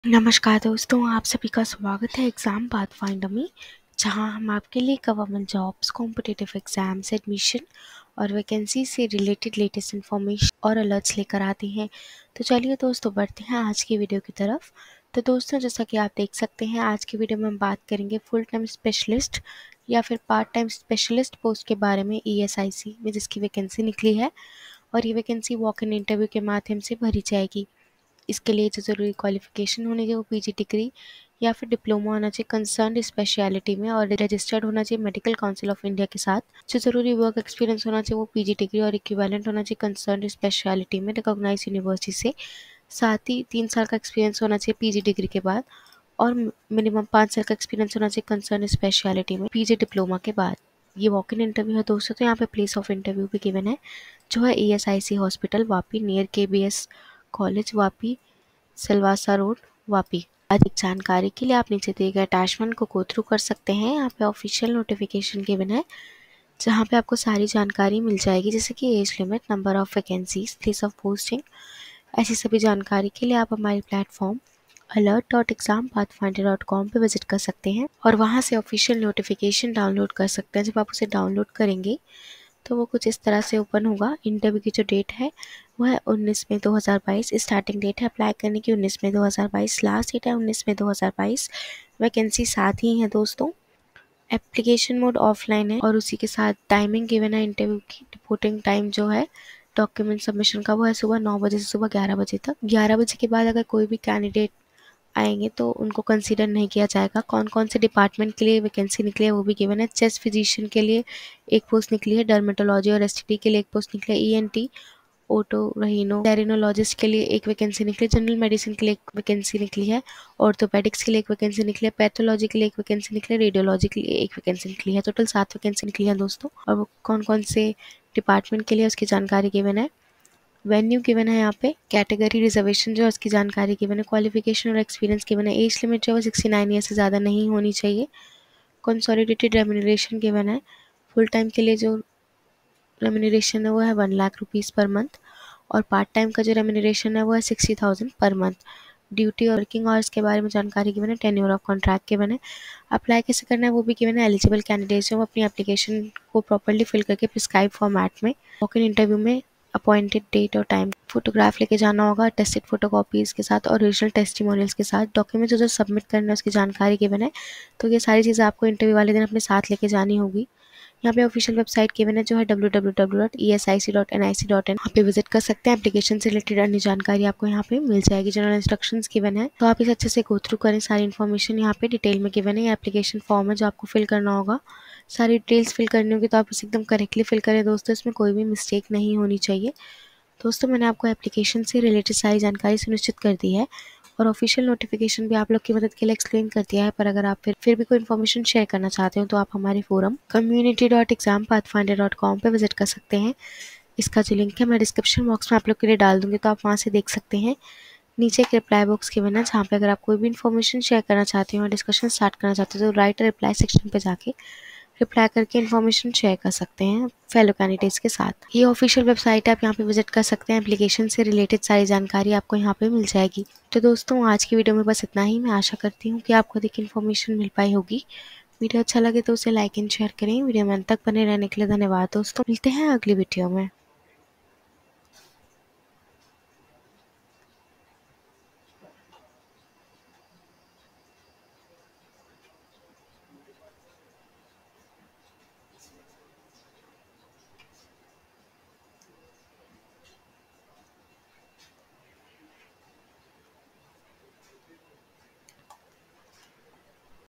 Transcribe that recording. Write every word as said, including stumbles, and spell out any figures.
नमस्कार दोस्तों, आप सभी का स्वागत है एग्ज़ाम पाथफाइंडर में, जहां हम आपके लिए government jobs, competitive exams, admission और वैकेंसी से रिलेटेड लेटेस्ट इन्फॉर्मेशन और अलर्ट्स लेकर आते हैं। तो चलिए दोस्तों, बढ़ते हैं आज की वीडियो की तरफ। तो दोस्तों, जैसा कि आप देख सकते हैं, आज की वीडियो में हम बात करेंगे फुल टाइम स्पेशलिस्ट या फिर पार्ट टाइम स्पेशलिस्ट पोस्ट के बारे में ई एस आई सी में, जिसकी वैकेंसी निकली है और ये वैकेंसी वॉक इन इंटरव्यू के माध्यम से भरी जाएगी। इसके लिए जो ज़रूरी क्वालिफ़िकेशन होनी चाहिए वो पीजी डिग्री या फिर डिप्लोमा होना चाहिए कंसर्न स्पेशलिटी में और रजिस्टर्ड होना चाहिए मेडिकल काउंसिल ऑफ इंडिया के साथ। जो ज़रूरी वर्क एक्सपीरियंस होना चाहिए वो पीजी डिग्री और इक्विवेलेंट होना चाहिए कंसर्न स्पेशलिटी में रिकॉग्नाइज यूनिवर्सिटी से। साथ ही तीन साल का एक्सपीरियंस होना चाहिए पीजी डिग्री के बाद और मिनिमम पाँच साल का एक्सपीरियंस होना चाहिए कंसर्न स्पेशलिटी में पीजी डिप्लोमा के बाद। ये वॉक इन इंटरव्यू है दोस्तों। तो यहाँ पे प्लेस ऑफ इंटरव्यू भी गिवन है, जो है E S I C hospital Vapi near K B S college Vapi, Silvassa road Vapi. अधिक जानकारी के लिए आप नीचे दिए गए अटैचमेंट को गो थ्रू कर सकते हैं। यहाँ पे ऑफिशियल नोटिफिकेशन गिवन है, जहाँ पे आपको सारी जानकारी मिल जाएगी, जैसे कि age limit, number of vacancies, place of posting. ऐसी सभी जानकारी के लिए आप हमारे platform alert dot exam pathfinder dot com पर विजिट कर सकते हैं और वहाँ से ऑफिशियल नोटिफिकेशन डाउनलोड कर सकते हैं। जब आप उसे डाउनलोड करेंगे तो वो कुछ इस तरह से ओपन होगा। इंटरव्यू की जो डेट है वो है उन्नीस मई दो हज़ार बाईस। स्टार्टिंग डेट है अप्लाई करने की उन्नीस मई दो हज़ार बाईस। लास्ट डेट है उन्नीस मई दो हज़ार बाईस। वैकेंसी साथ ही है दोस्तों। एप्लीकेशन मोड ऑफलाइन है और उसी के साथ टाइमिंग गिवन है इंटरव्यू की। रिपोर्टिंग टाइम जो है डॉक्यूमेंट सबमिशन का वो है सुबह नौ बजे से सुबह ग्यारह बजे तक। ग्यारह बजे के बाद अगर कोई भी कैंडिडेट आएंगे तो उनको कंसीडर नहीं किया जाएगा। कौन कौन से डिपार्टमेंट के लिए वैकेंसी निकली है वो भी गिवन है। चेस्ट फिजिशियन के लिए एक पोस्ट निकली है, डर्मेटोलॉजी और एस टी डी के लिए एक पोस्ट निकली है, ई एन टी ओटोरहिनो टेरिनोलॉजिस्ट के लिए एक वैकेंसी निकली है, जनरल मेडिसिन के लिए एक वैकेंसी निकली है, ऑर्थोपेडिक्स के लिए एक वैकेंसी निकली है, पैथोलॉजी के लिए एक वैकेंसी निकली है, रेडियोलॉजी के लिए एक वैकेंसी निकली है। टोटल सात वैकेंसी निकली है दोस्तों। और वो कौन कौन से डिपार्टमेंट के लिए उसकी जानकारी गिवन है। वेन्यू गिवन है, यहाँ पे कैटेगरी रिजर्वेशन जो है उसकी जानकारी गिवन है, क्वालिफिकेशन और एक्सपीरियंस गिवन है। एज लिमिट जो है सिक्सटी नाइन ईयर से ज़्यादा नहीं होनी चाहिए। कंसोलिडेटेड रेम्यूनरेशन गिवन है। फुल टाइम के लिए जो रेम्यूनरेशन है वो है one lakh rupees per month और पार्ट टाइम का जो रेम्यूनरेशन है वो है sixty thousand per month. Duty और वर्किंग आवर्स के बारे में जानकारी गिवन है। टेन्योर ऑफ कॉन्ट्रैक्ट गिवन है। अप्लाई कैसे करना है वो भी गिवन है। एलिजिबल कैंडिडेट्स वो अपनी एप्लीकेशन को प्रॉपर्ली फिल करके प्रिस्क्राइब फॉर्मेट में वॉक इन इंटरव्यू में अपॉइंटेड डेट और टाइम फोटोग्राफ लेके जाना होगा टेस्टेड फोटोकॉपीज़ के साथ और ओरिजिनल टेस्टिमोनियल्स के साथ। डॉक्यूमेंट्स जो सबमिट करना है उसकी जानकारी गिवन है। तो ये सारी चीज़ें आपको इंटरव्यू वाले दिन अपने साथ लेके जानी होगी। यहाँ पे ऑफिशियल वेबसाइट गिवन है, जो है W W W dot E S I C dot N I C dot in. यहाँ पे विजिट कर सकते हैं। एप्लीकेशन से रिलेटेड अन्य जानकारी आपको यहाँ पे मिल जाएगी। जनरल इंस्ट्रक्शंस गिवन है, तो आप इसे अच्छे से गो थ्रू करें। सारी इन्फॉर्मेशन यहाँ पे डिटेल में गिवन है। ये एप्लीकेशन फॉर्म है जो आपको फिल करना होगा। सारी डिटेल्स फिल करनी होगी, तो आप इसे एकदम करेक्टली फिल करें दोस्तों, इसमें कोई भी मिस्टेक नहीं होनी चाहिए। दोस्तों, मैंने आपको एप्लीकेशन से रिलेटेड सारी जानकारी सुनिश्चित कर दी है और ऑफिशियल नोटिफिकेशन भी आप लोग की मदद के लिए एक्सप्लेन कर दिया है। पर अगर आप फिर फिर भी कोई इन्फॉर्मेशन शेयर करना चाहते हो तो आप हमारे forum community dot exam pathfinder dot com पर विजिट कर सकते हैं। इसका जो लिंक है मैं डिस्क्रिप्शन बॉक्स में आप लोग के लिए डाल दूंगी, तो आप वहाँ से देख सकते हैं। नीचे एक रिप्लाई बॉक्स के बना, जहाँ पे अगर आप कोई भी इन्फॉर्मेशन शेयर करना चाहते हो और डिस्कशन स्टार्ट करना चाहते हो तो राइट रिप्लाई सेक्शन पे जाके रिप्लाई करके इन्फॉर्मेशन शेयर कर सकते हैं फेलो कैंडिडेट्स के साथ। ये ऑफिशियल वेबसाइट है, आप यहाँ पे विजिट कर सकते हैं। एप्लीकेशन से रिलेटेड सारी जानकारी आपको यहाँ पे मिल जाएगी। तो दोस्तों, आज की वीडियो में बस इतना ही। मैं आशा करती हूँ कि आपको अधिक इन्फॉर्मेशन मिल पाई होगी। वीडियो अच्छा लगे तो उसे लाइक एंड शेयर करें। वीडियो में अंत तक बने रहने के लिए धन्यवाद दोस्तों। मिलते हैं अगली वीडियो में।